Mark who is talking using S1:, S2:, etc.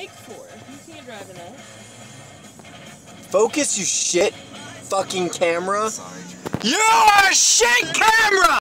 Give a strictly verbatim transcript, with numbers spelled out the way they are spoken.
S1: bike for? You can't drive that.
S2: Focus, you shit fucking camera.
S3: Sorry.
S2: You are a shit camera!